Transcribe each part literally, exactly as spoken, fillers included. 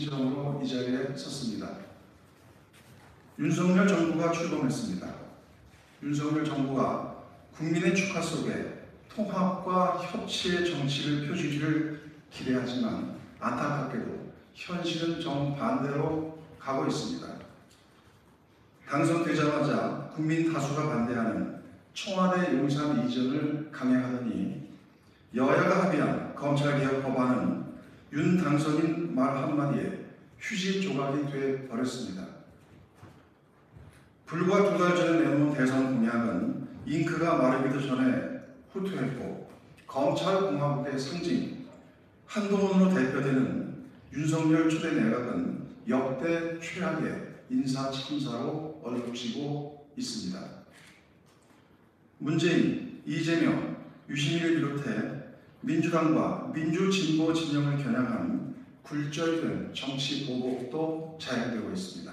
심정으로 이 자리에 섰습니다. 윤석열 정부가 출범했습니다. 윤석열 정부가 국민의 축하 속에 통합과 협치의 정치를 펴주기를 기대하지만 안타깝게도 현실은 정반대로 가고 있습니다. 당선되자마자 국민 다수가 반대하는 청와대 용산 이전을 강행하더니 여야가 합의한 검찰개혁 법안은 윤 당선인 말 한마디에 휴지 조각이 돼 버렸습니다. 불과 두 달 전에 내놓은 대선 공약은 잉크가 마르기도 전에 후퇴했고 검찰공화국의 상징 한동훈으로 대표되는 윤석열 초대 내각은 역대 최악의 인사 참사로 얼룩지고 있습니다. 문재인, 이재명, 유시민을 비롯해 민주당과 민주진보 진영을 겨냥한 굴절된 정치 보복도 자행되고 있습니다.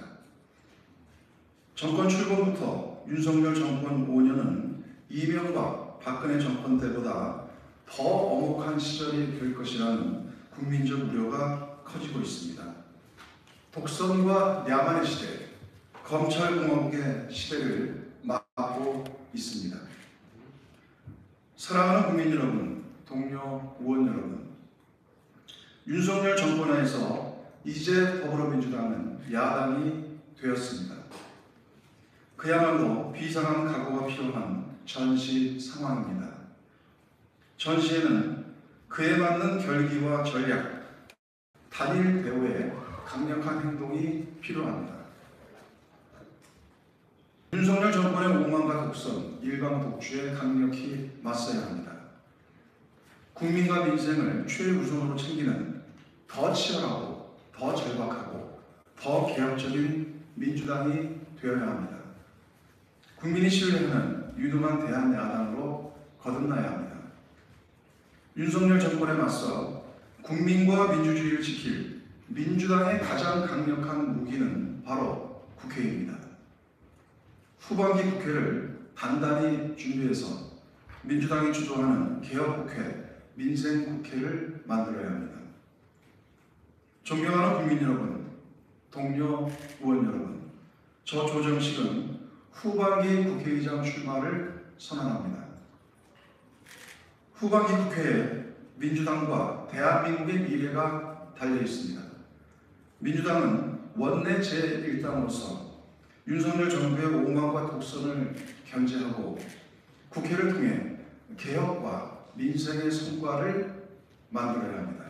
정권 출범부터 윤석열 정권 오 년은 이명박, 박근혜 정권 때보다 더 엄혹한 시절이 될 것이라는 국민적 우려가 커지고 있습니다. 독선과 야만의 시대, 검찰공화국의 시대를 맞고 있습니다. 사랑하는 국민 여러분, 동료 의원 여러분, 윤석열 정권 하에서 이제 더불어민주당은 야당이 되었습니다. 그야말로 비상한 각오가 필요한 전시 상황입니다. 전시에는 그에 맞는 결기와 전략, 단일 대우의 강력한 행동이 필요합니다. 윤석열 정권의 오만과 독선, 일방 독주에 강력히 맞서야 합니다. 국민과 민생을 최우선으로 챙기는 더 치열하고 더 절박하고 더 개혁적인 민주당이 되어야 합니다. 국민이 신뢰하는 유능한 대한야당으로 거듭나야 합니다. 윤석열 정권에 맞서 국민과 민주주의를 지킬 민주당의 가장 강력한 무기는 바로 국회입니다. 후반기 국회를 단단히 준비해서 민주당이 주도하는 개혁국회, 민생국회를 만들어야 합니다. 존경하는 국민 여러분, 동료 의원 여러분, 저 조정식은 후반기 국회의장 출마를 선언합니다. 후반기 국회에 민주당과 대한민국의 미래가 달려 있습니다. 민주당은 원내 제일 당으로서 윤석열 정부의 오만과 독선을 견제하고 국회를 통해 개혁과 민생의 성과를 만들어야 합니다.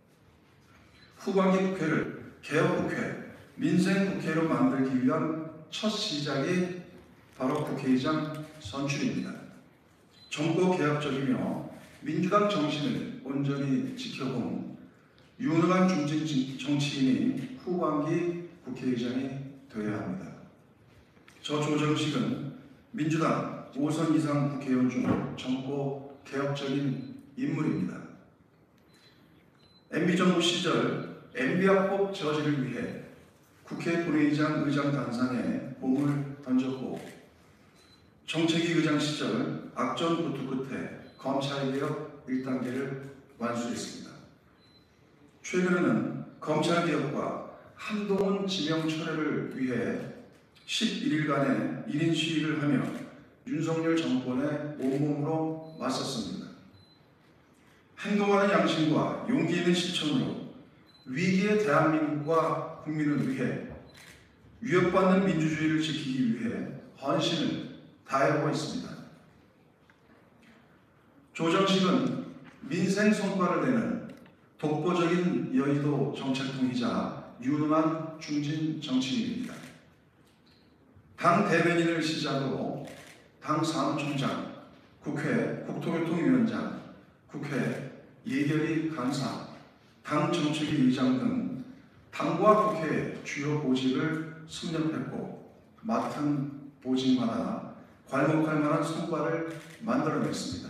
후반기 국회를 개혁국회, 민생국회로 만들기 위한 첫 시작이 바로 국회의장 선출입니다. 정보 개혁적이며 민주당 정신을 온전히 지켜본 유능한 중진 정치인이 후반기 국회의장이 되어야 합니다. 저 조정식은 민주당 오 선 이상 국회의원 중 정보 개혁적인 인물입니다. 엠비 정부 시절 엠비학법 저지를 위해 국회 본회의장 의장 단상에 bom을 던졌고 정책위 의장 시절 악전부투 끝에 검찰개혁 일 단계를 완수했습니다. 최근에는 검찰개혁과 한동훈 지명 철회를 위해 십일 일간의 일 인 시위를 하며 윤석열 정권에 온몸으로 맞섰습니다. 행동하는 양심과 용기 있는 실천으로 위기의 대한민국과 국민을 위해 위협받는 민주주의를 지키기 위해 헌신을 다해오고 있습니다. 조정식은 민생 성과를 내는 독보적인 여의도 정책통이자 유능한 중진 정치인입니다. 당 대변인을 시작으로 당 사무총장, 국회 국토교통위원장, 국회 예결위 간사, 당 정책위 의장 등 당과 국회의 주요 보직을 섭렵했고 맡은 보직마다 괄목할 만한 성과를 만들어냈습니다.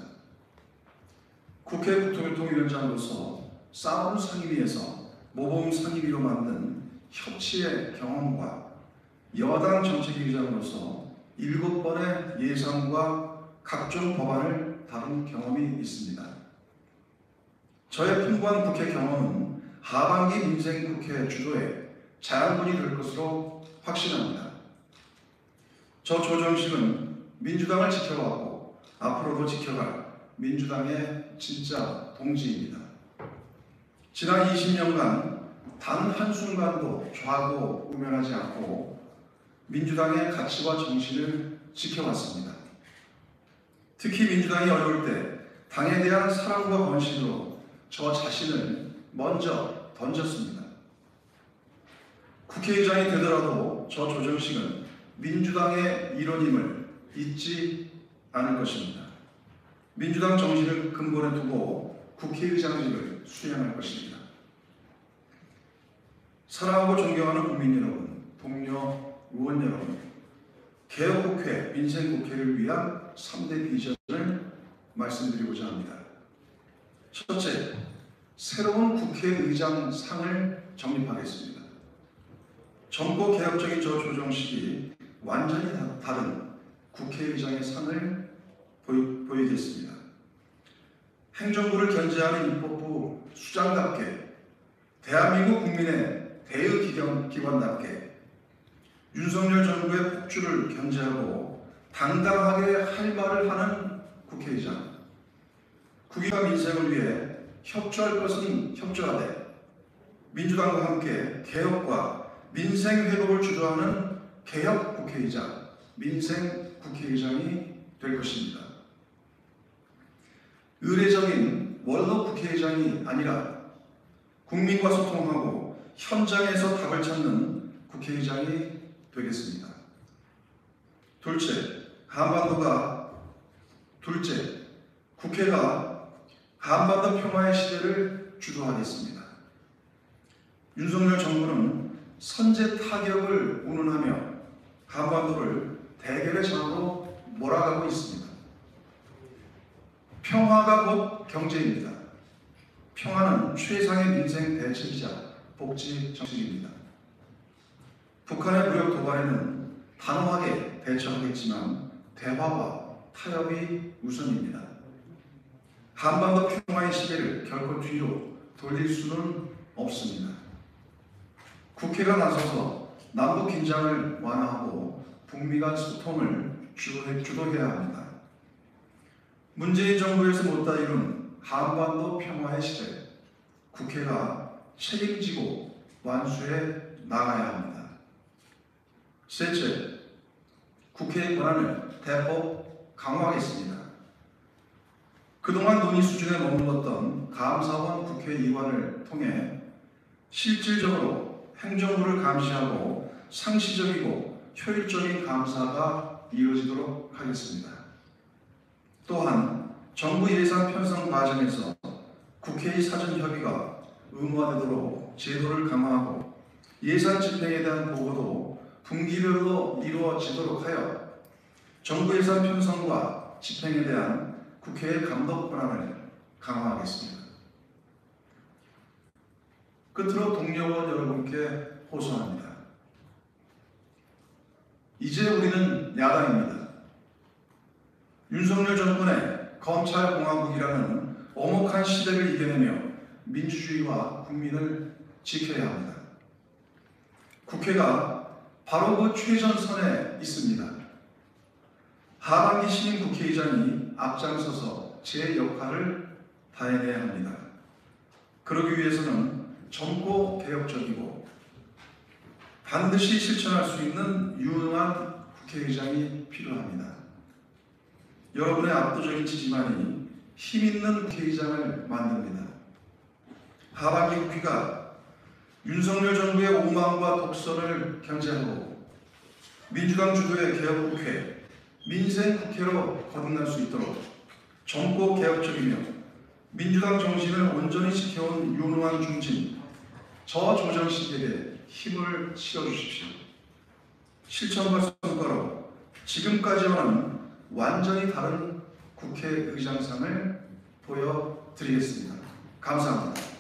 국회 국토교통위원장으로서 싸움 상임위에서 모범 상임위로 만든 협치의 경험과 여당 정책위의장으로서 일곱 번의 예산과 각종 법안을 다룬 경험이 있습니다. 저의 풍부한 국회 경험은 하반기 민생국회 주도의 자양분이 될 것으로 확신합니다. 저 조정식은 민주당을 지켜왔고 앞으로도 지켜갈 민주당의 진짜 동지입니다. 지난 이십 년간 단 한순간도 좌고 우면하지 않고 민주당의 가치와 정신을 지켜왔습니다. 특히 민주당이 어려울 때 당에 대한 사랑과 헌신으로 저 자신을 먼저 던졌습니다. 국회의장이 되더라도 저 조정식은 민주당의 일원임을 잊지 않을 것입니다. 민주당 정신을 근본에 두고 국회의장직을 수행할 것입니다. 사랑하고 존경하는 국민 여러분, 동료 의원 여러분, 개혁국회, 민생국회를 위한 삼 대 비전을 말씀드리고자 합니다. 첫째, 새로운 국회의장상을 정립하겠습니다. 정보 개혁적인 저 조정식이 완전히 다른 국회의장의 상을 보이, 보이겠습니다. 행정부를 견제하는 입법부 수장답게 대한민국 국민의 대의기관답게 윤석열 정부의 폭주를 견제하고 당당하게 할 말을 하는 국회의장, 국익과 민생을 위해 협조할 것은 협조하되 민주당과 함께 개혁과 민생 회복을 주도하는 개혁 국회의장, 민생 국회의장이 될 것입니다. 의례적인 원로 국회의장이 아니라 국민과 소통하고 현장에서 답을 찾는 국회의장이 되겠습니다. 둘째, 한반도가 둘째, 국회가 한반도 평화의 시대를 주도하겠습니다. 윤석열 정부는 선제 타격을 운운하며 한반도를 대결의 장으로 몰아가고 있습니다. 평화가 곧 경제입니다. 평화는 최상의 민생 대책이자 복지 정책입니다. 북한의 무력 도발에는 단호하게 대처하겠지만 대화와 타협이 우선입니다. 한반도 평화의 시대를 결코 뒤로 돌릴 수는 없습니다. 국회가 나서서 남북 긴장을 완화하고 북미 간 소통을 주도해야 합니다. 문재인 정부에서 못다 이룬 한반도 평화의 시대, 국회가 책임지고 완수해 나가야 합니다. 셋째, 국회의 권한을 대폭 강화하겠습니다. 그동안 논의 수준에 머물렀던 감사원 국회의원을 통해 실질적으로 행정부를 감시하고 상시적이고 효율적인 감사가 이루어지도록 하겠습니다. 또한 정부 예산 편성 과정에서 국회의 사전 협의가 의무화되도록 제도를 강화하고 예산 집행에 대한 보고도 분기별로 이루어지도록 하여 정부 예산 편성과 집행에 대한 국회의 감독 권한을 강화하겠습니다. 끝으로 동료원 여러분께 호소합니다. 이제 우리는 야당입니다. 윤석열 정권의 검찰공화국이라는 엄혹한 시대를 이겨내며 민주주의와 국민을 지켜야 합니다. 국회가 바로 그 최전선에 있습니다. 하반기 신임 국회의장이 앞장서서 제 역할을 다해내야 합니다. 그러기 위해서는 젊고 개혁적이고 반드시 실천할 수 있는 유능한 국회의장이 필요합니다. 여러분의 압도적인 지지만이 힘있는 국회의장을 만듭니다. 하반기 국회가 윤석열 정부의 오만과 독선을 견제하고 민주당 주도의 개혁국회, 민생국회로 거듭날 수 있도록 젊고 개혁적이며 민주당 정신을 온전히 지켜온 유능한 중진 저 조정식에게 힘을 실어주십시오. 실천과 성과로 지금까지와는 완전히 다른 국회의장상을 보여드리겠습니다. 감사합니다.